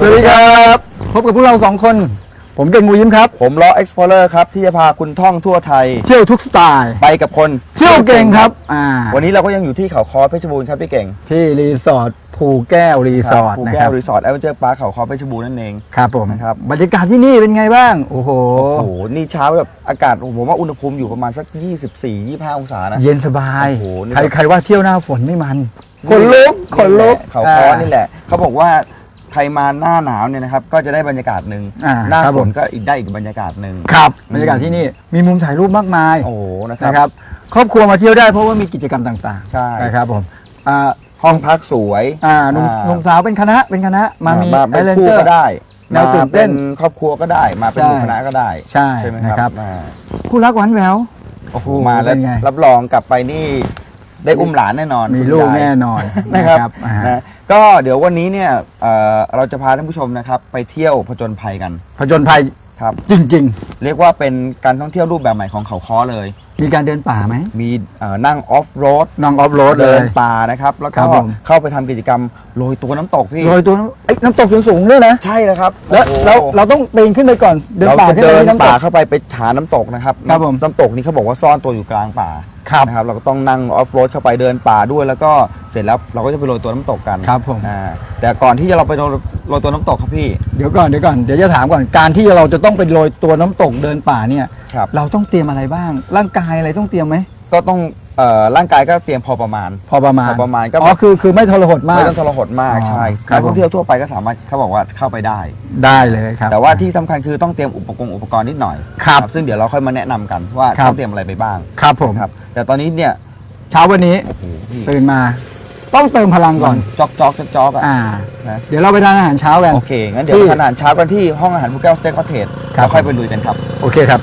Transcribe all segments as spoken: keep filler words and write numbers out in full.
วัสดีครับพบกับพวกเราสองคนผมเก่งงูยิ้มครับผมล้อ Explorer ครับที่จะพาคุณท่องทั่วไทยเที่ยวทุกสไตล์ไปกับคนเที่ยวเก่งครับอ่าวันนี้เราก็ยังอยู่ที่เขาค้อเพชรบูรณ์ครับพี่เก่งที่รีสอร์ทภูแก้วรีสอร์ทภูแก้วรีสอร์ทแอดเวนเจอร์พาร์คเขาค้อเพชรบูรณ์นั่นเองครับผมนะครับบรรยากาศที่นี่เป็นไงบ้างโอ้โหโอ้โหนี่เช้าแบบอากาศผมว่าอุณหภูมิอยู่ประมาณสักยี่สิบสี่ ยี่สิบห้าองศานะเย็นสบายโอ้โหใครใครว่าเที่ยวหน้าฝนไม่มันขนลุกขนลุกเขาค้อนี่แหละเขาบอกว่าใครมาหน้าหนาวเนี่ยนะครับก็จะได้บรรยากาศหนึ่งหน้าฝนก็อีกได้อีกบรรยากาศหนึ่งครับบรรยากาศที่นี่มีมุมถ่ายรูปมากมายโอ้นะครับ ครอบครัวมาเที่ยวได้เพราะว่ามีกิจกรรมต่างๆใช่นะครับผมห้องพักสวยอ่าหนุ่มสาวเป็นคณะเป็นคณะมามีไอเลนเจอร์ก็ได้แนวตื่นเต้นครอบครัวก็ได้มาเป็นหมู่คณะก็ได้ใช่ใช่ไหมครับคู่รักหวานแหววโอ้โหมาแล้วรับรองกลับไปนี่ได้อุ้มหลานแน่นอนมีลูกแน่นอนนะครับก็เดี๋ยววันนี้เนี่ยเราจะพาท่านผู้ชมนะครับไปเที่ยวผจญภัยกันผจญภัยครับจริงๆเรียกว่าเป็นการท่องเที่ยวรูปแบบใหม่ของเขาค้อเลยมีการเดินป่าไหมมีนั่งออฟโรดนั่งออฟโรดเดินป่านะครับแล้วก็เข้าไปทำกิจกรรมโรยตัวน้ำตกพี่โรยตัวไอ้น้ำตกสูงๆด้วยนะใช่แล้วครับแล้วเราเราต้องปีนขึ้นไปก่อนเดินป่าเดินป่าเข้าไปไปหาน้ำตกนะครับครับผมน้ำตกนี้เขาบอกว่าซ่อนตัวอยู่กลางป่านะครับเราก็ต้องนั่งออฟโรดเข้าไปเดินป่าด้วยแล้วก็เสร็จแล้วเราก็จะไปโรยตัวน้ำตกกันครับผมแต่ก่อนที่จะเราไปโรยตัวน้ำตกครับพี่เดี๋ยวก่อนเดี๋ยวก่อนเดี๋ยวจะถามก่อนการที่เราจะต้องไปโรยตัวน้ำตกเดินป่าเนี่ยเราต้องเตรียมอะไรบ้างร่างกายอะไรต้องเตรียมไหมก็ต้องร่างกายก็เตรียมพอประมาณพอประมาณพอประมาณก็อ๋อคือคือไม่ทรหดมากไม่ต้องทรหดมากใช่นักท่องเที่ยวทั่วไปก็สามารถเขาบอกว่าเข้าไปได้ได้เลยครับแต่ว่าที่สำคัญคือต้องเตรียมอุปกรณ์อุปกรณ์นิดหน่อยครับซึ่งเดี๋ยวเราค่อยมาแนะนำกันว่าต้องเตรียมอะไรไปบ้างครับผมครับแต่ตอนนี้เนี่ยเช้าวันนี้ตื่นมาต้องเติมพลังก่อนจ็อกจ็อกจ็อกอ่าเดี๋ยวเราไปทานอาหารเช้ากันโอเคงั้นเดี๋ยวไปทานอาหารเช้ากันที่ห้องอาหารภูแก้วสเต็กคอทเทจแล้วค่อยไปลุยกันครับโอเคครับ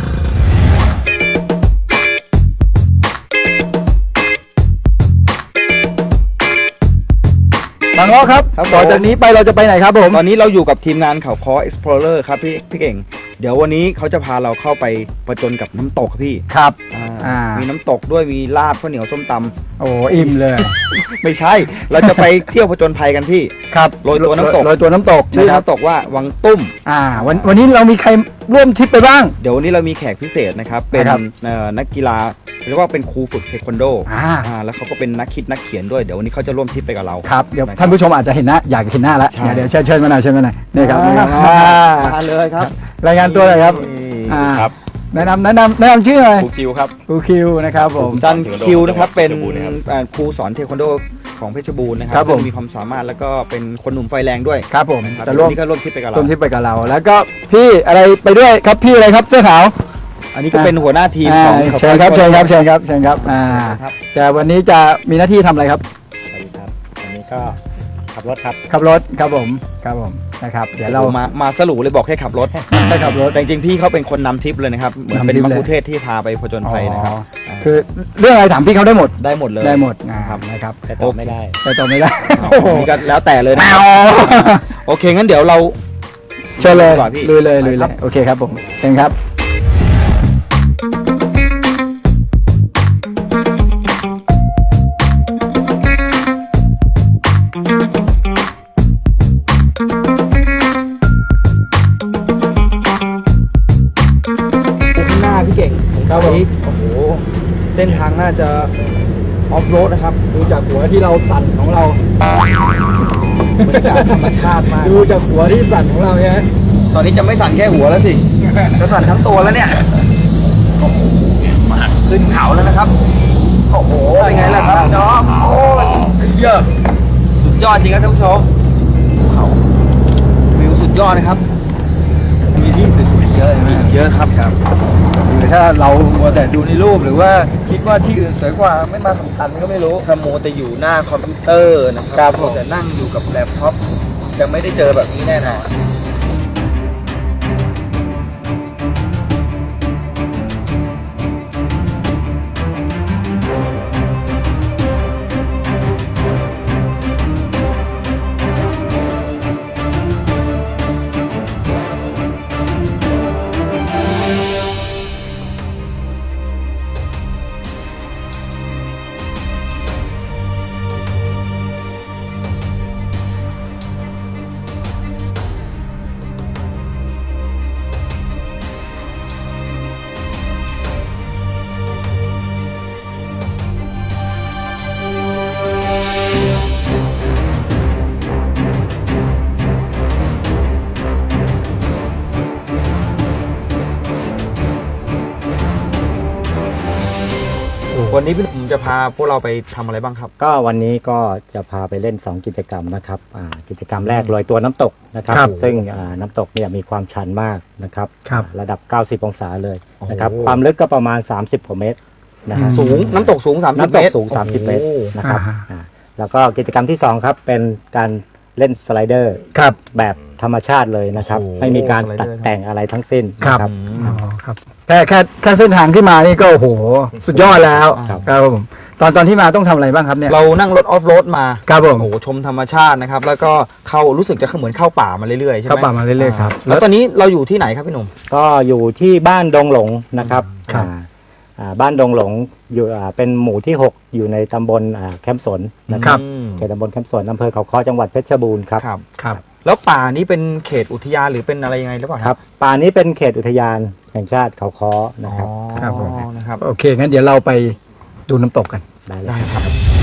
บางล้อครับต่อจากนี้ไปเราจะไปไหนครับผมตอนนี้เราอยู่กับทีมงานเขาค้อ Explorer ครับพี่พี่เก่งเดี๋ยววันนี้เขาจะพาเราเข้าไปประจนกับน้ำตกพี่ครับมีน้ำตกด้วยมีลาบข้าวเหนียวส้มตำโอ้อิ่มเลยไม่ใช่เราจะไปเที่ยวผจญภัยกันพี่ครับโรยตัวน้ำตกโรยตัวน้ำตกชื่อน้ำตกว่าวังตุ้มอ่าวันวันนี้เรามีใครร่วมทริปไปบ้างเดี๋ยววันนี้เรามีแขกพิเศษนะครับเป็นนักกีฬาเรียกว่าเป็นครูฝึกเทควันโดอ่าแล้วเขาก็เป็นนักคิดนักเขียนด้วยเดี๋ยววันนี้เขาจะร่วมทริปไปกับเราครับเดี๋ยวท่านผู้ชมอาจจะเห็นหน้าอยากเห็นหน้าแล้วเดี๋ยวเชิญเชิญมาหน่อยเชิญมาหน่อยนี่ครับมาเลยครับรายงานตัวเลยครับครับแนะนำแนะนำแนะนำชื่อหน่อยครูคิวครับครูคิวนะครับผมซันคิวนะครับเป็นครูสอนเทควันโดของเพชรบูรณ์นะครับซึ่งมีความสามารถแล้วก็เป็นคนหนุ่มไฟแรงด้วยครับผมแต่ร่วมนี่ก็ร่วมทริปไปกับเราร่วมทริปไปกับเราแล้วก็พี่อะไรไปด้วยครับพี่อะไรครับเสื้อขาวอันนี้ก็เป็นหัวหน้าทีมของเชิญครับเชิญครับเชิญครับเชิญครับอ่าแต่วันนี้จะมีหน้าที่ทำอะไรครับสวัสดีครับวันนี้ก็ขับรถครับขับรถครับผมครับผมนะครับเดี๋ยวเรามามาสรุปเลยบอกแค่ขับรถแค่ขับรถแต่จริงๆพี่เขาเป็นคนนำทริปเลยนะครับเหมือนเป็นมัคคุเทศที่พาไปผจญภัยนะครับคือเรื่องอะไรถามพี่เขาได้หมดได้หมดเลยได้หมดนะครับนะครับแต่ตอบไม่ได้แต่ตอบไม่ได้นี่ก็แล้วแต่เลยนะโอเคงั้นเดี๋ยวเราเชิญเลยลุยเลยลุยเลยโอเคครับผมเชิญครับพี่เก่งครับผมโอ้โหเส้นทางน่าจะออฟโรดนะครับดูจากหัวที่เราสั่นของเราบรรยากาศธรรมชาติมากดูจากหัวที่สั่นของเราเนี่ยตอนนี้จะไม่สั่นแค่หัวแล้วสิจะสั่นทั้งตัวแล้วเนี่ยมาขึ้นเขาแล้วนะครับโอ้โหเป็นไงล่ะครับน้องโอ้ยเยอะสุดยอดจริงครับท่านผู้ชมเขาวิวสุดยอดนะครับมีที่สวยๆเยอะเยอะครับครับคือถ้าเรามัวแต่ดูในรูปหรือว่าคิดว่าที่อื่นสวยกว่าไม่มาสำคัญก็ไม่รู้ถ้ามัวแต่อยู่หน้าคอมพิวเตอร์นะครับแต่นั่งอยู่กับแล็ปท็อปจะไม่ได้เจอแบบนี้แน่นอนวันนี้พี่หนุ่มจะพาพวกเราไปทำอะไรบ้างครับก็วันนี้ก็จะพาไปเล่นสองกิจกรรมนะครับกิจกรรมแรกลอยตัวน้ำตกนะครับซึ่งน้ำตกเนี่ยมีความชันมากนะครับระดับเก้าสิบองศาเลยนะครับความลึกก็ประมาณสามสิบกว่าเมตรนะฮะสูงน้ำตกสูงสามสิบเมตรน้ำตกสูงสามสิบเมตรนะครับแล้วก็กิจกรรมที่สองครับเป็นการเล่นสไลเดอร์แบบธรรมชาติเลยนะครับไม่มีการตัดแต่งอะไรทั้งสิ้นนะครับแค่แค่แค่เส้นทางที่มานี่ก็โอ้โหสุดยอดแล้วครับผมตอนตอนที่มาต้องทำอะไรบ้างครับเนี่ยเรานั่งรถออฟโรดมาครับผมโอ้โหชมธรรมชาตินะครับแล้วก็เข้ารู้สึกจะเหมือนเข้าป่ามาเรื่อยๆใช่ไหมเข้าป่ามาเรื่อยๆครับแล้วตอนนี้เราอยู่ที่ไหนครับพี่หนุ่มก็อยู่ที่บ้านดงหลงนะครับบ้านดงหลงอยู่เป็นหมู่ที่หกอยู่ในตำบลแคมป์สนนะครับเขตตำบลแคมป์สนอำเภอเขาค้อจังหวัดเพชรบูรณ์ครับครับแล้วป่านี้เป็นเขตอุทยานหรือเป็นอะไรยังไงหรือเปล่าครับป่านี้เป็นเขตอุทยานแห่งชาติเขาค้อนะครับครับนะครับโอเคงั้นเดี๋ยวเราไปดูน้ำตกกันได้เลยครับ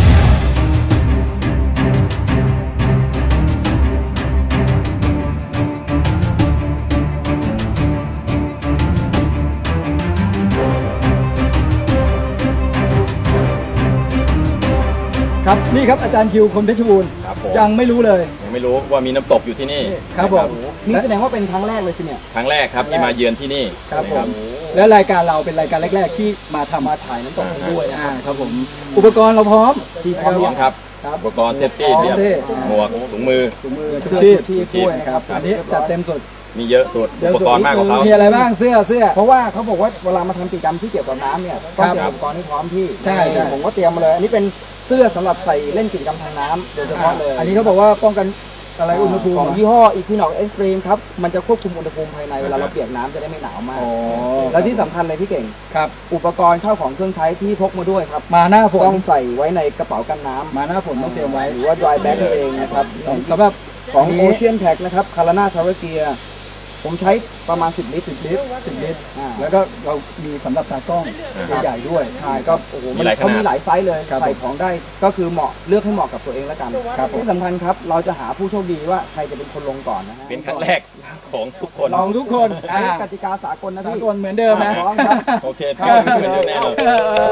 ครับนี่ครับอาจารย์คิวคนเพชรบูรณ์ยังไม่รู้เลยยังไม่รู้ว่ามีน้ำตกอยู่ที่นี่ครับผมนี่แสดงว่าเป็นครั้งแรกเลยสิเนี่ยครั้งแรกครับที่มาเยือนที่นี่ครับผมและรายการเราเป็นรายการแรกๆที่มาทำมาถ่ายน้ำตกด้วยอ่าครับผมอุปกรณ์เราพร้อมที่พร้อมครับอุปกรณ์เซฟตี้เตรียมหมวกถุงมือถุงมือเสื้อที่ด้วยครับอันนี้จัดเต็มสุดมีเยอะสุดอุปกรณ์มากกว่าเขามีอะไรบ้างเสื้อเสื้อเพราะว่าเขาบอกว่าเวลามาทำกิจกรรมที่เกี่ยวกับน้ำเนี่ยต้องเตรียมอุปกรณ์ให้พร้อมที่ใช่ผมก็เตรียมมาเลยอันนี้เป็นเสื้อสำหรับใส่เล่นกิจกรรมทางน้ำโดยเฉพาะเลยอันนี้เขาบอกว่าป้องกันอะไรอุณหภูมิของยี่ห้ออีควินอกซ์เอ็กซ์ตรีมครับมันจะควบคุมอุณหภูมิภายในเวลาเราเปียกน้ำจะได้ไม่หนาวมากแล้วที่สำคัญเลยพี่เก่งครับอุปกรณ์ข้าวของเครื่องใช้ที่พกมาด้วยครับมาหน้าฝนต้องใส่ไว้ในกระเป๋ากันน้ำมาหน้าฝนต้องเตรียมไว้หรือว่า dry bag เองนะครับสำหรับของโอเชียนแพ็คนะครับคาราน่าทาวเวอร์เกียร์ผมใช้ประมาณสิบลิตรสิบลิตรสิบลิตรแล้วก็เรามีสำหรับตากล้องใหญ่ด้วยใช่ก็โอ้โหมันเขามีหลายไซส์เลยใส่ของได้ก็คือเหมาะเลือกให้เหมาะกับตัวเองแล้วกันครับที่สำคัญครับเราจะหาผู้โชคดีว่าใครจะเป็นคนลงก่อนนะฮะเป็นครั้งแรกของทุกคนลองทุกคนกติกาสากลนะพี่สากลเหมือนเดิมนะโอเคเหมือนเดิมแน่นอน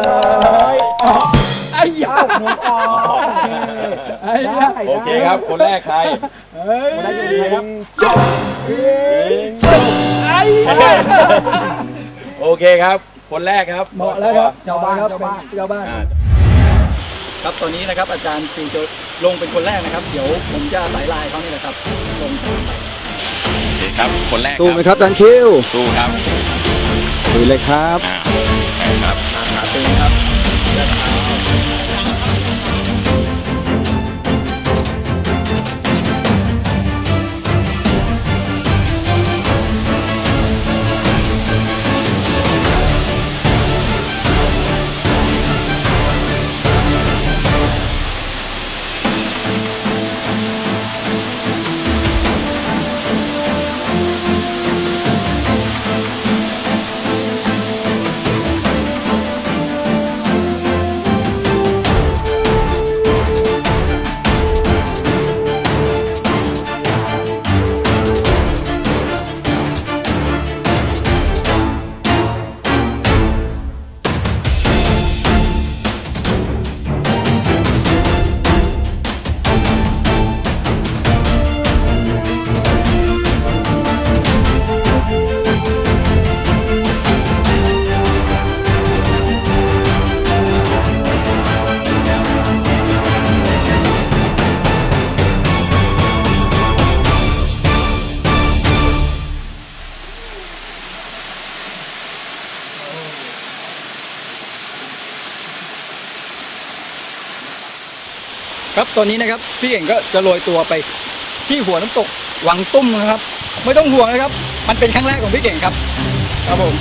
ไอ้ยาหัวออกโอเคครับคนแรกใครคนแรกเป็นใครครับโอเคครับคนแรกครับเหมาะแล้วครับชาวบ้านชาวบ้านชาวบ้านครับตอนนี้นะครับอาจารย์คิวจะลงเป็นคนแรกนะครับเดี๋ยวผมจะสายลายเขานี่แหละครับลงไปโอเคครับคนแรกสู้ไหมครับอาจารย์คิวสู้ครับสู้เลยครับใช่ครับขาตึงครับครับตอนนี้นะครับพี่เก่งก็จะโรยตัวไปที่หัวน้ำตกวังตุ้มนะครับไม่ต้องห่วงนะครับมันเป็นครั้งแรกของพี่เก่งครับครับผม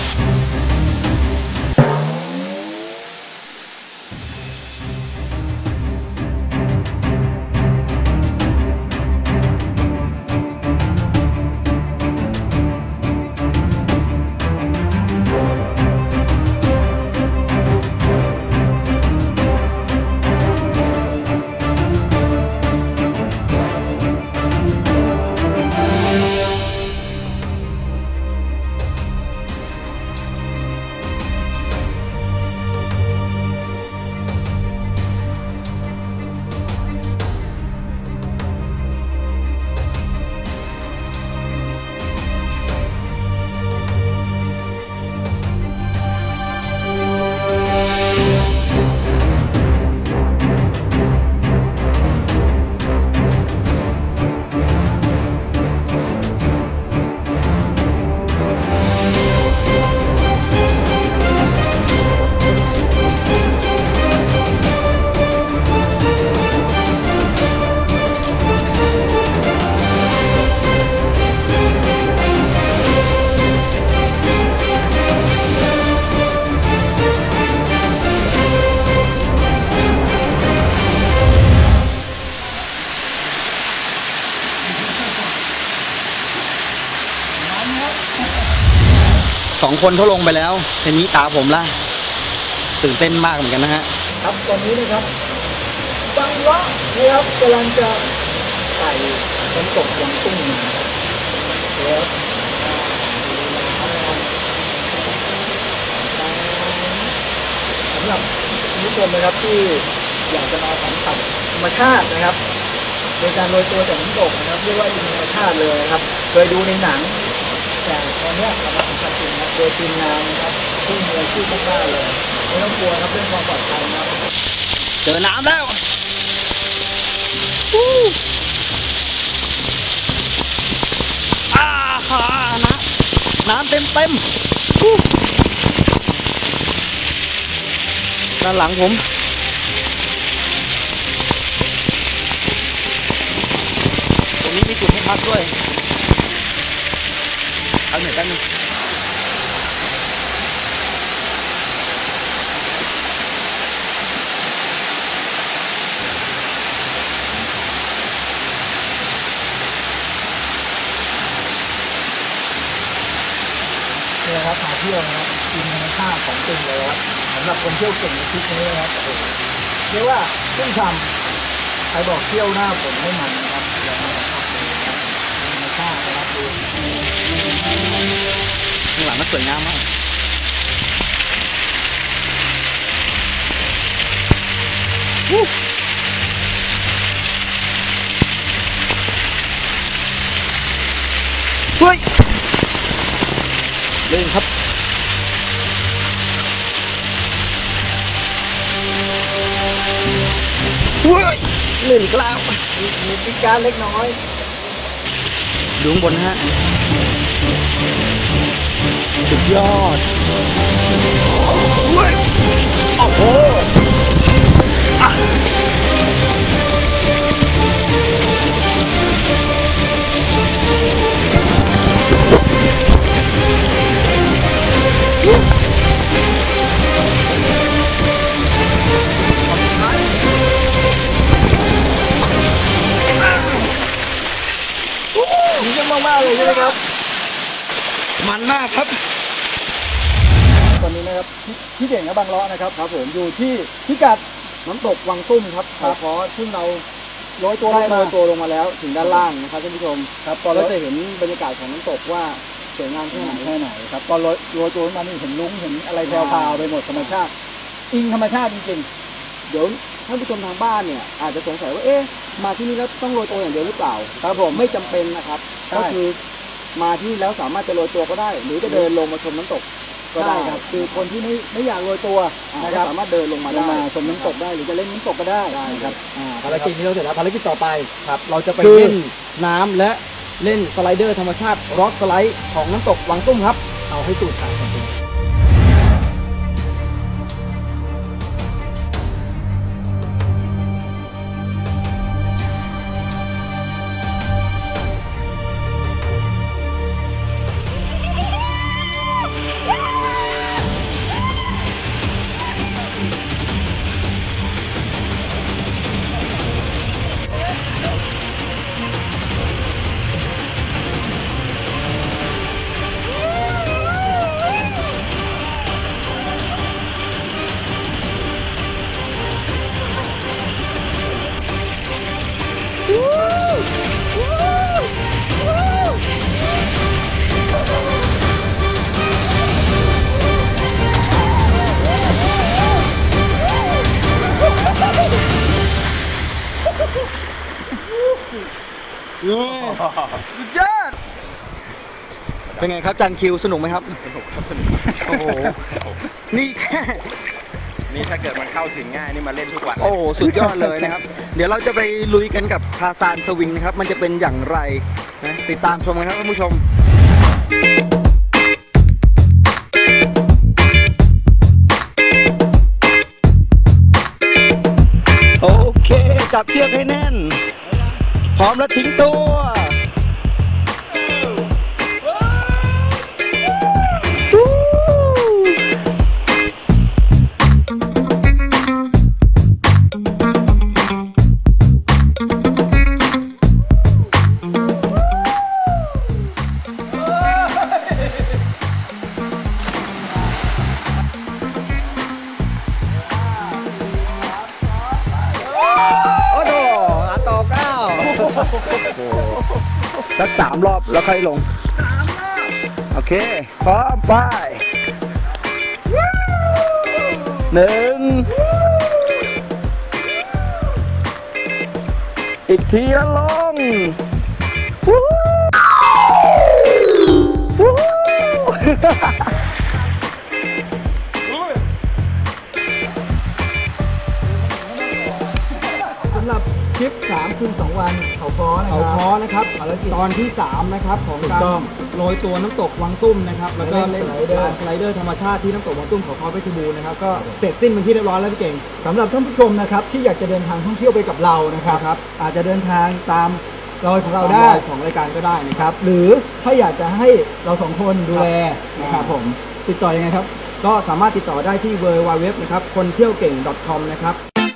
สองคนเขาลงไปแล้วทีนี้ตาผมละตื่นเต้นมากเหมือนกันนะฮะครับตอนนี้นะครับบางวะนะครับกำลังจะไต่น้ำตกวังตุ้งมาแล้วสำหรับคุณผู้ชมนะครับที่อยากจะมาสัมผัสธรรมชาตินะครับโดยการโรยตัวจากน้ำตกนะครับเรียกว่าอินธรรมชาติเลยนะครับเคยดูในหนังแต่ตอนนี้เรามาสัมผัสจริงนะโดยทีมงานนะครับที่มีอาชีพมากๆเลยไม่ต้องกลัวครับเรื่องความปลอดภัยนะครับเจอน้ำแล้วอ่าฮ่าน้ำน้ำเต็มเต็มด้านหลังผมตรงนี้มีจุดให้พักด้วยเอาหน่อยแป๊บนึงนี่นะครับมาเที่ยวนะครับกินธรรมชาติของจริงเลยครับสำหรับคนเที่ยวเก่งในทริปนี้นะครับเรียกว่าชุ่มฉ่ำใครบอกเที่ยวหน้าฝนให้มันนะครับอย่ามาสัมผัสเลยนะครับธรรมชาตินะครับดูข้างหลังมันสวยงามมากวู้เฮ้ยเล่นครับเฮ้ยเล่นกล้าวมีพิการเล็กน้อยดูข้างบนฮะสุดยอดเฮ้ยโอ้โหอ่ะดีจังมากๆเลยใช่ไหมครับมันมากครับตอนนี้นะครับพี่เก่งกับบางล้อนะครับครับผมอยู่ที่พิกัดน้ำตกวังตุ้มครับเขาขอซึ่งเราโรยตัวลงมาโรยตัวลงมาแล้วถึงด้านล่างนะครับท่านผู้ชมครับตอนเราจะเห็นบรรยากาศของน้ำตกว่าสวยงามแค่ไหนแค่ไหนครับตอนโรยโรยตัวลงมานี่เห็นลุ้งเห็นอะไรแพรวๆไปหมดธรรมชาติอิงธรรมชาติจริงๆเดี๋ยวท่านผู้ชมทางบ้านเนี่ยอาจจะสงสัยว่าเอ๊ะมาที่นี่แล้วต้องโรยตัวอย่างเดียวหรือเปล่าครับผมไม่จำเป็นนะครับก็คือมาที่แล้วสามารถจะโรยตัวก็ได้หรือจะเดินลงมาชมน้ำตกก็ได้ครับคือคนที่ไม่ไม่อยากโรยตัวนะครับสามารถเดินลงมาได้มาชมน้ำตกได้หรือจะเล่นน้ำตกก็ได้ครับภารกิจนี้เราเสร็จแล้วภารกิจต่อไปครับเราจะไปเล่นน้ำและเล่นสไลเดอร์ธรรมชาติร็อกสไลด์ของน้ำตกวังตุ้มครับเอาให้ตูดขาดจริงสุดยอดเป็นไงครับจันคิวสนุกไหมครับสนุกครับสนุกโอ้โหนี่แค่นี่ถ้าเกิดมันเข้าถึงง่ายนี่มาเล่นทุกวันโอ้สุดยอดเลยนะครับเดี๋ยวเราจะไปลุยกันกับทาซานสวิงนะครับมันจะเป็นอย่างไรนะติดตามชมกันครับท่านผู้ชมโอเคจับเชือกให้แน่นพร้อมแล้วทิ้งตัวสักสามรอบแล้วค่อยลงโอเคพร้อมไปหนึ่งอีกทีแล้วลงวู้วู้สำหรับคลิปสามคืนสองวันเขาค้อนะคเขารับค้อนะครับตอนที่สามนะครับของการโรยตัวน้ำตกวังตุ้มนะครับแล้วก็เล่นเล่นสไลเดอร์สไลเดอร์ธรรมชาติที่น้ำตกวังตุ้มเขาค้อเพชรบูรณ์นะครับก็เสร็จสิ้นเป็นที่เรียบร้อยแล้วพี่เก่งสำหรับท่านผู้ชมนะครับที่อยากจะเดินทางท่องเที่ยวไปกับเรานะครับครับอาจจะเดินทางตามรอยของเราเราได้ได้ของรายการก็ได้นะนะคครับ รับหรือถ้าอยากจะให้เราสองคนดูแลนะครับผมติดต่อยังไงครับก็สามารถติดต่อได้ที่ ดับเบิลยู ดับเบิลยู ดับเบิลยู นะครับคนเที่ยวเก่ง .com นะครับ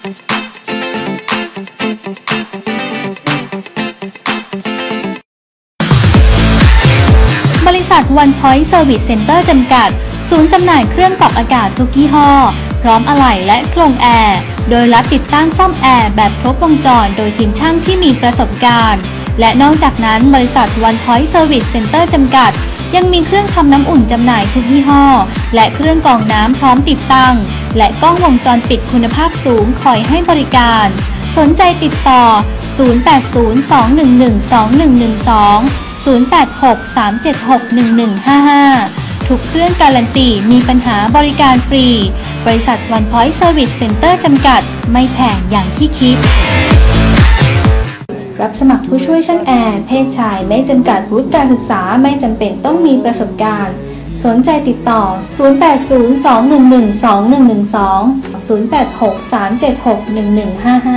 บริษัท One Point Service Center จำกัด ศูนย์จำหน่ายเครื่องปรับอากาศทุกยี่ห้อ พร้อมอะไหล่และกรงแอร์ โดยรับติดตั้งซ่อมแอร์แบบครบวงจรโดยทีมช่างที่มีประสบการณ์ และนอกจากนั้นบริษัท One Point Service Center จำกัด ยังมีเครื่องทำน้ำอุ่นจำหน่ายทุกยี่ห้อ และเครื่องกรองน้ำพร้อมติดตั้ง และกล้องวงจรปิดคุณภาพสูงคอยให้บริการ สนใจติดต่อ ศูนย์ แปด ศูนย์ สอง หนึ่ง หนึ่ง สอง หนึ่ง หนึ่ง สอง ศูนย์ แปด หก สาม เจ็ด หก หนึ่ง หนึ่ง ห้า ห้า ทุกเครื่องการันตีมีปัญหาบริการฟรี บริษัท One Point Service Center จำกัด ไม่แพงอย่างที่คิด รับสมัครผู้ช่วยช่างแอร์ เพศชายไม่จำกัดวุฒิการศึกษาไม่จำเป็นต้องมีประสบการณ์ สนใจติดต่อ ศูนย์ แปด ศูนย์ สอง หนึ่ง หนึ่ง สอง หนึ่ง หนึ่ง สอง ศูนย์ แปด หก สาม เจ็ด หก หนึ่ง หนึ่ง ห้า ห้า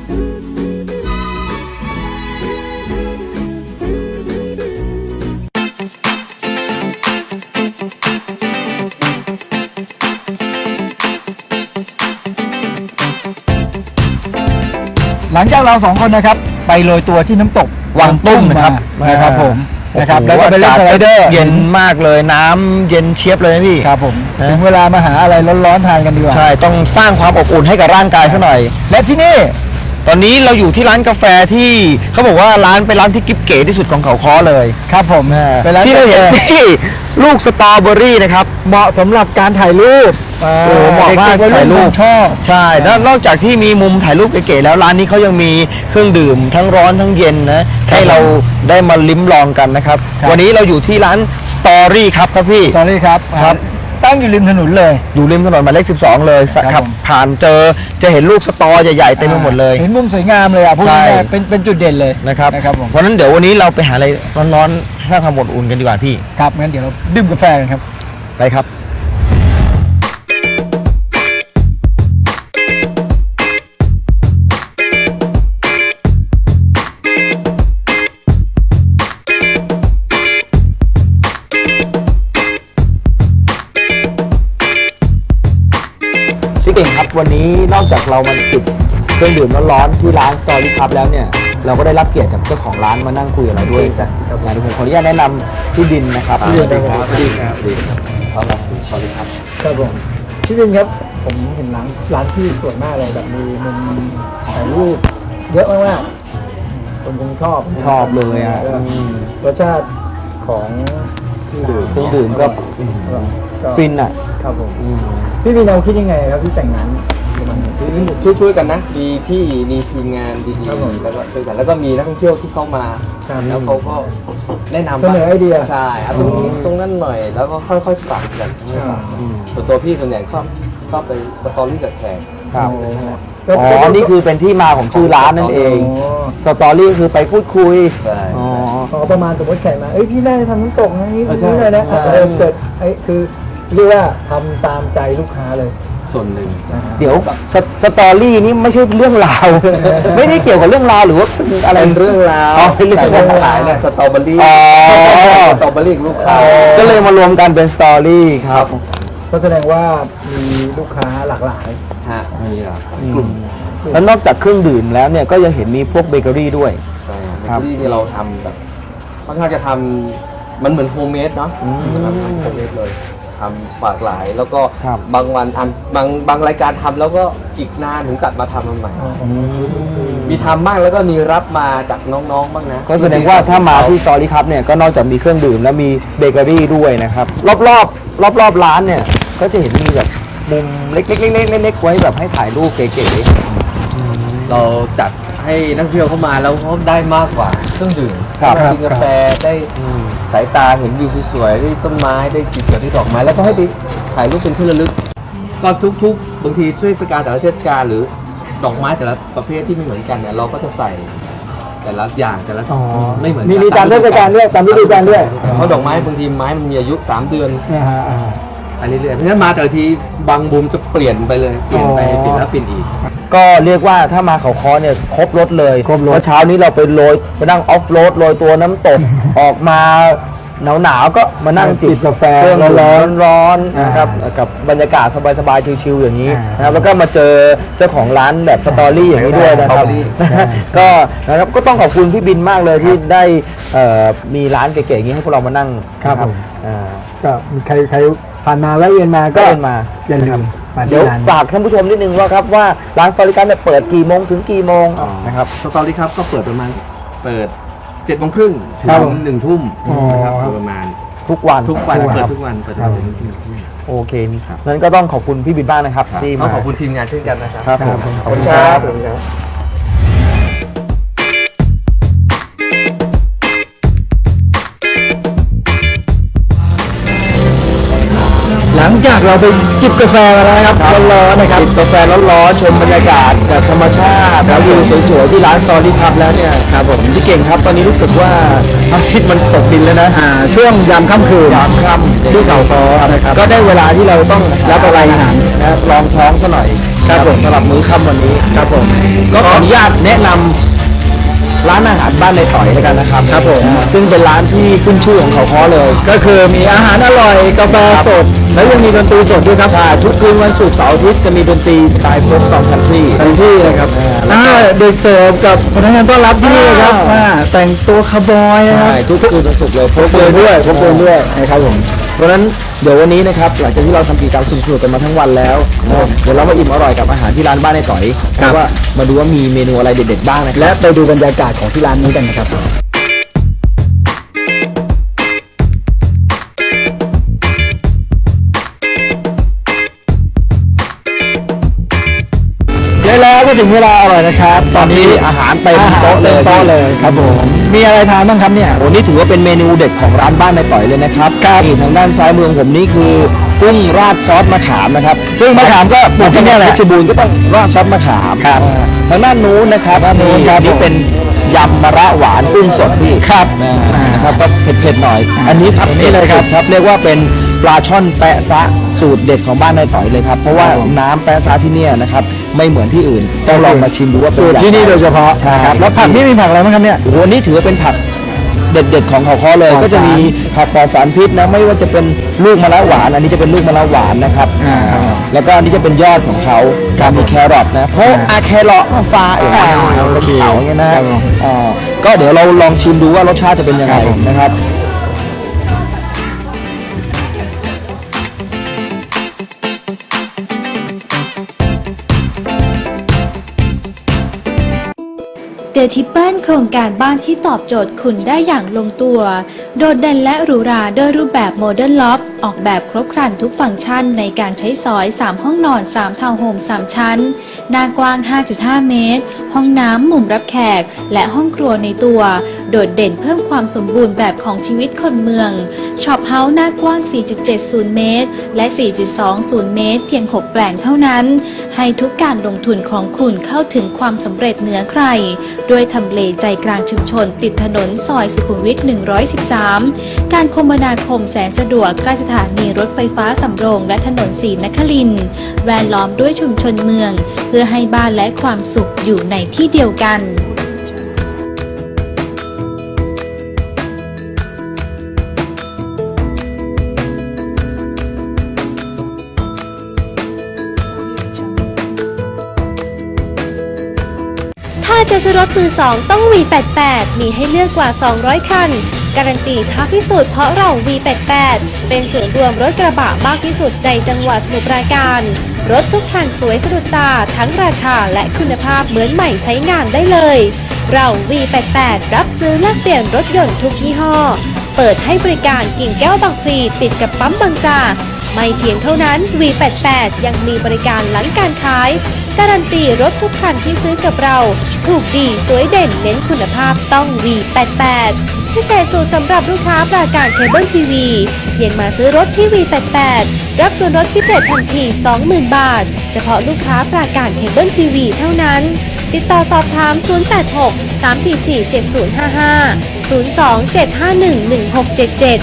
หลังจากเราสองคนนะครับไปโรยตัวที่น้ำตกวังตุ้มนะครับนะครับผมนะครับแล้วก็ไปเล่นสไลเดอร์เย็นมากเลยน้ำเย็นเชียบเลยนะพี่ครับผมนะถึงเวลามาหาอะไรร้อนๆทานกันดีกว่าใช่ต้องสร้างความอบอุ่นให้กับร่างกายซะหน่อยและที่นี่ตอนนี้เราอยู่ที่ร้านกาแฟที่เขาบอกว่าร้านเป็นร้านที่กิ๊บเก๋ที่สุดของเขาค้อเลยครับผมเป็นร้านที่เราเห็นกาแฟที่ลูกสตรอเบอรี่นะครับเหมาะสำหรับการถ่ายรูปโอ้เหมาะมากด็ๆวัถ่ายรูปชอบใช่แล้วนอกจากที่มีมุมถ่ายรูปเก๋ๆแล้วร้านนี้เขายังมีเครื่องดื่มทั้งร้อนทั้งเย็นนะให้เราได้มาลิ้มลองกันนะครับครับวันนี้เราอยู่ที่ร้านสตอรี่ครับครับพี่ตอนนี้ครับครับตั้งอยู่ริมถนนเลยอยู่ริมถนนหมายเลขสิบสองเลยสครับขับผมผ่านเจอจะเห็นลูกสตอใหญ่ๆเต็มไปหมดเลยเห็นมุมสวยงามเลยอ่ะพูดใช่ง่ายๆเป็นเป็นจุดเด่นเลยนะครับนะครับผมเพราะฉะนั้นเดี๋ยววันนี้เราไปหาอะไรร้อนๆสร้างความอบอุ่นกันดีกว่าพี่ครับงั้นเดี๋ยวเราดื่มกาแฟกันครับไปครับ พี่เก่งครับวันนี้นอกจากเรามาติดเครื่องดื่มร้อนๆที่ร้านสตอรี่ครับแล้วเนี่ยเราก็ได้รับเกียรติจากเจ้าของร้านมานั่งคุยกับเราด้วยนะครับงานผมขออนุญาตแนะนำพี่ดินนะครับพี่ดินครับพี่ดินครับพี่ดินครับขอบคุณสวัสดีครับครับผมพี่วินครับผมเห็นร้านร้านที่สวยมากเลยแบบมีมุมถ่ายรูปเยอะมากๆผมคงชอบชอบเลยอ่ะแล้วก็อืมรสชาติของเครื่องดื่มเครื่องดื่มก็ก็ฟินอ่ะครับผมอืมพี่วินเราคิดยังไงครับที่แต่งงานประมาณนี้ช่วยช่วยๆกันนะมีพี่มีทีมงานดีครับผมๆแล้วก็ช่วยกันแล้วก็มีนักท่องเที่ยวที่เข้ามาครับแล้วเขาก็แนะนำเสนอไอเดียใช่เอาตรงนี้ตรงนั้นหน่อย แล้วก็ค่อยๆปรับกันค่อยๆปรับอืมส่วนตัวพี่ส่วนใหญ่ชอบชอบไปสตอรี่กับแขกครับก็อ๋อนี่คือเป็นที่มาของชื่อร้านนั่นเองอ๋อสตอรี่คือไปพูดคุยใช่อ๋อพอประมาณสมมติแขกมาเอ้ยพี่ได้ทำน้ำตกนะนี่เออใช่นี่เลยนะใช่เออเกิดไอ้คือเรียกว่าทำตามใจลูกค้าเลยส่วนหนึ่งนะฮะเดี๋ยวสสตอรี่นี่ไม่ใช่เรื่องราว ไม่ได้เกี่ยวกับเรื่องราวหรือว่าเป็นอะไรเป็นเรื่องราวอ๋อเป็นเรื่องแต่ราวขายเนี่ยสตรอเบอรี่อ๋อสตรอเบอรี่กับลูกค้าก็เลยมารวมกันเป็นสตอรี่ครับก็แสดงว่ามีลูกค้าหลากหลายฮะมีหลากหลายอืมกลุ่มแล้วนอกจากเครื่องดื่มแล้วเนี่ยก็ยังเห็นมีพวกเบเกอรี่ด้วยใช่ครัครับ บที่เราทำแบบค่อนข้างจะทำมันเหมือนโฮมเมดเนาะอืมมันทำโฮมเมดเลยทำหลากหลาย แล้วก็ครับบางวันอันบางบางรายการทำแล้วก็อีกนานถึงกลับมาทำมาใหม่ มีทำบ้างแล้วก็มีรับมาจากน้องๆบ้างนะก็แสดงว่าถ้ามาที่สตอรี่ครับเนี่ยก็นอกจากมีเครื่องดื่มแล้วมีเบเกอรี่ด้วยนะครับรอบๆรอบๆร้านเนี่ยก็จะเห็นมีแบบมุมเล็กๆๆๆเล็กๆไว้แบบให้ถ่ายรูปเก๋ๆเราจัดให้นักท่องเที่ยวเข้ามาแล้วเขาได้มากกว่าเครื่องดื่มครับได้กินกาแฟได้สายตาเห็นวิวสวยๆได้ต้นไม้ได้จิบกับที่ดอกไม้แล้วก็ให้ไปถ่ายรูปเป็นที่ระลึกก็ทุกๆบางทีเทศกาลแต่ละเทศกาลหรือดอกไม้แต่ละประเภทที่ไม่เหมือนกันเนี่ยเราก็จะใส่แต่ละอย่างแต่ละไม่เหมือนกันมีมีตามเทศกาลด้วยตามฤดูกาลด้วยเพราะดอกไม้บางทีไม้มันมีอายุสามเดือนอันนี้เรื่อยๆเพราะฉะนั้นมาแต่ละทีบางมุมจะเปลี่ยนไปเลยเปลี่ยนไปเปลี่ยนแล้วเปลี่ยนอีกก็เรียกว่าถ้ามาเขาค้อเนี่ยครบรถเลยครบรถเช้านี้เราไปโรยไปนั่งออฟโรดโรยตัวน้ำตก ออกมาหนาวหนาวๆก็มานั่งจิบกาแฟร้อนร้อนๆนะครับกับบรรยากาศสบายๆชิลๆอย่างนี้นะครับแล้วก็มาเจอเจ้าของร้านแบบสตอรี่อย่างนี้ด้วยนะครับ ก็นะครับก็ต้องขอบคุณพี่บินมากเลยที่ได้เอ่อมีร้านเก๋ๆอย่างนี้ให้พวกเรามานั่งครับก็มีใครใครผ่านมาแวะเวียนมาก็มาอย่าลืมเดี๋ยวฝากท่านผู้ชมนิดนึงว่าครับว่าร้านสตอรี่ครับเนี่ยเปิดกี่โมงถึงกี่โมงนะครับสตอรี่ครับก็เปิดประมาณเปิดเจ็ดโมงครึ่งถึงหนึ่งทุ่มนะครับโดยประมาณทุกวันทุกวันเปิดทุกวันเปิดทุกวันโอเคนี่ครับนั้นก็ต้องขอบคุณพี่บินบ้างนะครับที่ต้อมางขอบคุณทีมงานเช่นกันนะครับครับผมขอบคุณครับ หลังจากเราไปจิบกาแฟมาแล้วนะครับร้อนๆนะครับจิบกาแฟร้อนๆชมบรรยากาศแบบธรรมชาติแล้ววิวสวยๆที่ร้านสตอรี่ครับแล้วเนี่ยครับผมพี่เก่งครับตอนนี้รู้สึกว่าพระอาทิตย์มันตกดินแล้วนะอ่าช่วงยามค่ำคืนยามค่ำที่เขาค้อนะครับก็ได้เวลาที่เราต้องรับประทานอาหารนะรองท้องซะหน่อยครับผมสำหรับมื้อค่ำวันนี้ครับผมก็ขออนุญาตแนะนำร้านอาหารบ้านในต่อยแล้วกันนะครับครับผมซึ่งเป็นร้านที่ขึ้นชื่อของเขาค้อเลยก็คือมีอาหารอร่อยกาแฟสดแล้วยังมีดนตรีสดด้วยครับใช่ทุกคืนวันศุกร์เสาร์อาทิตย์จะมีดนตรีสไตล์โฟล์คซองคันทรีคันทรีเลยครับเด็กเสิร์ฟกับพนักงานต้อนรับที่นี่ครับแต่งตัวคาร์บอยนะครับทุกคืนวันศุกร์เลยพกปืนด้วยพกปืนด้วยนะครับผมเพราะฉะนั้นเดี๋ยววันนี้นะครับหลังจากที่เราทำกิจกรรมสนุกๆกันมาทั้งวันแล้วเดี๋ยวเรามาอิ่มอร่อยกับอาหารที่ร้านบ้านในต่อยว่ามาดูว่ามีเมนูอะไรเด็ดๆบ้างนะและไปดูบรรยากาศของที่ร้านนี้กันนะครับแล้วก็ถึงเวลาอร่อยนะครับตอนนี้อาหารเต็มโต๊ะเลยโต๊ะเลยครับผมมีอะไรทานบ้างครับเนี่ยวันนี้ถือว่าเป็นเมนูเด็ดของร้านบ้านในต่อยเลยนะครับนี่ทางด้านซ้ายมือผมนี่คือกุ้งราดซอสมะขามนะครับซึ่งมะขามก็ปลูกที่นี่แหละเพชรบูรณ์ก็ต้องราดซอสมะขามครับทางด้านนู้นนะครับนี่นี่เป็นยำมะระหวานกุ้งสดพี่ครับนะครับก็เผ็ดๆหน่อยอันนี้ครับนี่เลยครับครับเรียกว่าเป็นปลาช่อนแปะซะสูตรเด็ดของบ้านในต่อยเลยครับเพราะว่าน้ำแปะซะที่เนี่ยนะครับไม่เหมือนที่อื่นต้องลองมาชิมดูว่าเป็นสูตรที่นี่โดยเฉพาะใช่ครับแล้วผักนี่มีผักอะไรบ้างครับเนี่ยโอ้โหนี่ถือว่าเป็นผักเด็ดๆของเขาค้อเลยก็จะมีผักปลอดสารพิษนะไม่ว่าจะเป็นลูกมะระหวานอันนี้จะเป็นลูกมะระหวานนะครับแล้วก็อันนี้จะเป็นยอดของเขาการมีแครอทนะเพราะอาแครอทฟ้าเอ๋เราเขียวอย่างเงี้ยนะก็เดี๋ยวเราลองชิมดูว่ารสชาติจะเป็นยังไงนะครับเดอะทิปเปิลโครงการบ้านที่ตอบโจทย์คุณได้อย่างลงตัว โดดเด่นและหรูหราด้วยรูปแบบโมเดิร์นล็อบออกแบบครบครันทุกฟังก์ชันในการใช้สอยสามห้องนอนสามทาวน์โฮมสามชั้นหน้ากว้าง ห้าจุดห้า เมตรห้องน้ำมุมรับแขกและห้องครัวในตัวโดดเด่นเพิ่มความสมบูรณ์แบบของชีวิตคนเมืองช็อปเฮาส์หน้ากว้าง สี่จุดเจ็ดศูนย์ เมตรและ สี่จุดสองศูนย์ เมตรเพียงหกแปลงเท่านั้นให้ทุกการลงทุนของคุณเข้าถึงความสำเร็จเหนือใครด้วยทำเลใจกลางชุมชนติดถนนซอยสุขุมวิทหนึ่งร้อยสิบสามการคมนาคมแสนสะดวกใกล้สถานีรถไฟฟ้าสำโรงและถนนศรีนครินทร์แวดล้อมด้วยชุมชนเมืองเพื่อให้บ้านและความสุขอยู่ในที่เดียวกันถ้าจะซื้อรถมือสองต้อง วี แปดสิบแปด มีให้เลือกกว่า สองร้อย คันการันตีท้าพิสูจน์เพราะเรา วี แปดสิบแปด เป็นศูนย์รวมรถกระบะมากที่สุดในจังหวัดสมุทรปราการ รถทุกคันสวยสะดุดตาทั้งราคาและคุณภาพเหมือนใหม่ใช้งานได้เลย เรา วี แปดสิบแปด รับซื้อแลกเปลี่ยนรถยนต์ทุกยี่ห้อ เปิดให้บริการกิ่งแก้วบางพลีติดกับปั๊มบางจากไม่เพียงเท่านั้น วี แปดสิบแปด ยังมีบริการหลังการขายการันตีรถทุกคันที่ซื้อกับเราถูกดีสวยเด่นเน้นคุณภาพต้อง วี แปดสิบแปด พิเศษสุดสำหรับลูกค้าปราการเคเบิลทีวีเพียงมาซื้อรถที่ วี แปดสิบแปด รับส่วนลดพิเศษทันที สองหมื่น บาทเฉพาะลูกค้าปราการเคเบิลทีวีเท่านั้นติดต่อสอบถาม ศูนย์ แปด หก สาม สี่ สี่ เจ็ด ศูนย์ ห้า ห้า ศูนย์ สอง เจ็ด ห้า หนึ่ง หนึ่ง หก เจ็ด เจ็ด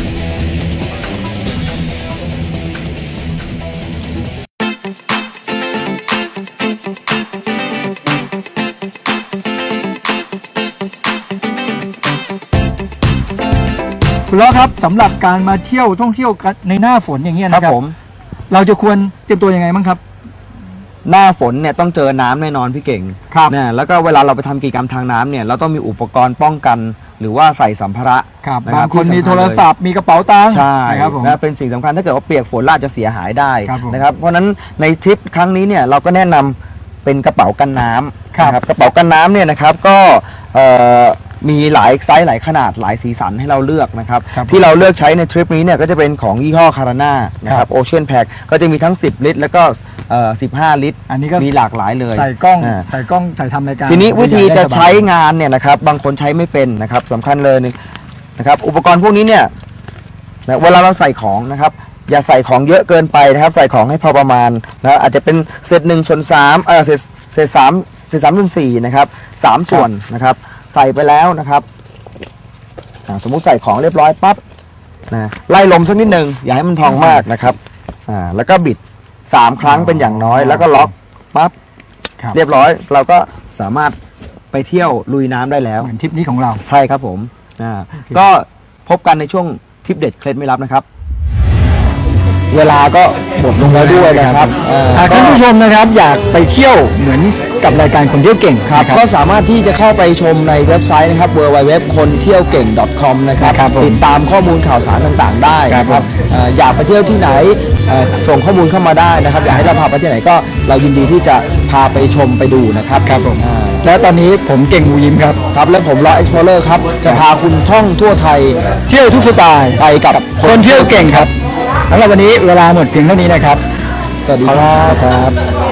คุณล้อครับสำหรับการมาเที่ยวท่องเที่ยวกันในหน้าฝนอย่างเงี้ยนะครับผมเราจะควรเตรียมตัวยังไงบ้างครับหน้าฝนเนี่ยต้องเจอน้ำแน่นอนพี่เก่งครับเนี่ยแล้วก็เวลาเราไปทำกิจกรรมทางน้ำเนี่ยเราต้องมีอุปกรณ์ป้องกันหรือว่าใส่สัมภาระครับบางคนมีโทรศัพท์มีกระเป๋าตังค์ใช่ครับผมนะเป็นสิ่งสำคัญถ้าเกิดว่าเปียกฝนอาจจะเสียหายได้นะครับเพราะฉะนั้นในทริปครั้งนี้เนี่ยเราก็แนะนำเป็นกระเป๋ากันน้ำครับกระเป๋ากันน้ำเนี่ยนะครับก็มีหลายไซส์หลายขนาดหลายสีสันให้เราเลือกนะครับที่เราเลือกใช้ในทริปนี้เนี่ยก็จะเป็นของยี่ห้อคาราน่านะครับโอเชียนแพ็คก็จะมีทั้งสิบลิตรแล้วก็สิบห้าลิตรอันนี้ก็มีหลากหลายเลยใส่กล้องใส่กล้องถ่ายทำรายการทีนี้วิธีจะใช้งานเนี่ยนะครับบางคนใช้ไม่เป็นนะครับสำคัญเลยนะครับอุปกรณ์พวกนี้เนี่ยเวลาเราใส่ของนะครับอย่าใส่ของเยอะเกินไปนะครับใส่ของให้พอประมาณนะอาจจะเป็นเศษหนึ่งส่วนสามเออเศษเศษสามเศษสามส่วนสี่นะครับสามส่วนนะครับใส่ไปแล้วนะครับสมมุติใส่ของเรียบร้อยปั๊บนะไล่ลมสักนิดนึงอย่าให้มันพองมากนะครับอ่าแล้วก็บิดสามครั้งเป็นอย่างน้อยแล้วก็ล็อกปั๊บเรียบร้อยเราก็สามารถไปเที่ยวลุยน้ำได้แล้วเหมือนทริปนี้ของเราใช่ครับผมอ่าก็พบกันในช่วงทริปเด็ดเคล็ดไม่ลับนะครับเวลาก็หมดลงแล้วด้วยนะครับหากท่านผู้ชมนะครับอยากไปเที่ยวเหมือนกับรายการคนเที่ยวเก่งครับก็สามารถที่จะเข้าไปชมในเว็บไซต์นะครับ ดับเบิลยู ดับเบิลยู ดับเบิลยู ดอท คนเที่ยวเก่ง ดอท คอม นะครับติดตามข้อมูลข่าวสารต่างๆได้ครับอยากไปเที่ยวที่ไหนส่งข้อมูลเข้ามาได้นะครับอยากให้เราพาไปที่ไหนก็เรายินดีที่จะพาไปชมไปดูนะครับครับผมแล้วตอนนี้ผมเก่งมูยิ้มครับครับและผมล้อ Explorer ครับจะพาคุณท่องทั่วไทยเที่ยวทุกสไตล์ไปกับคนเที่ยวเก่งครับสำหรับวันนี้เวลาหมดเพียงเท่านี้นะครับสวัสดีครับ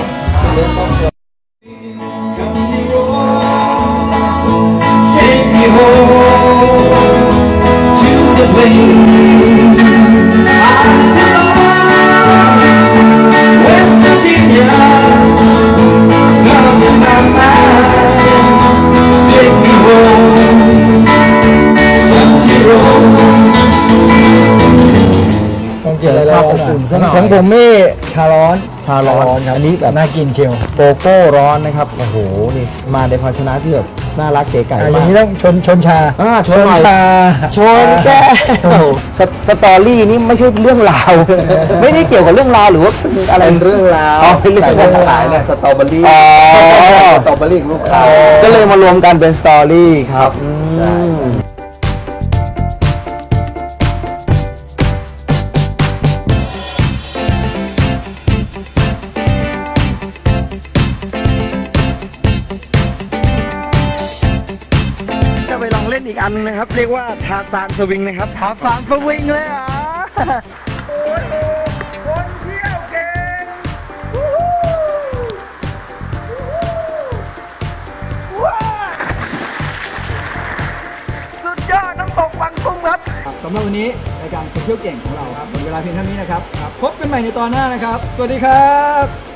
Take me home to the place West Virginia comes in my mind Take me home country roadเสิร์ฟภาพอบอุ่นซะหน่อยของผมนี่ชาร้อนชาร้อนอันนี้แบบน่ากินเชียวโกโก้ร้อนนะครับโอ้โหนี่มาในภาชนะที่แบบน่ารักเก๋ไก่มากอย่างนี้ต้องชนชนชาอ่าชนชาชนแก้วสตอรี่นี่ไม่ใช่เรื่องราวไม่ได้เกี่ยวกับเรื่องราวหรือว่าอะไรเรื่องราวเป็นเรื่องขายเนี่ยสตรอเบอรี่สตรอเบอรี่ลูกค้าก็เลยมารวมกันเป็นสตอรี่ครับเล่นอีกอันนึงนะครับเรียกว่าทาซานสวิงนะครับทาซานสวิงเลยอ่ะโอ้โหคนเที่ยวเก่งสุดยอดน้ำตกวังตุ้งครับสำหรับวันนี้รายการคนเที่ยวเก่งของเราครับหมดเวลาเพียงเท่านี้นะครับพบกันใหม่ในตอนหน้านะครับสวัสดีครับ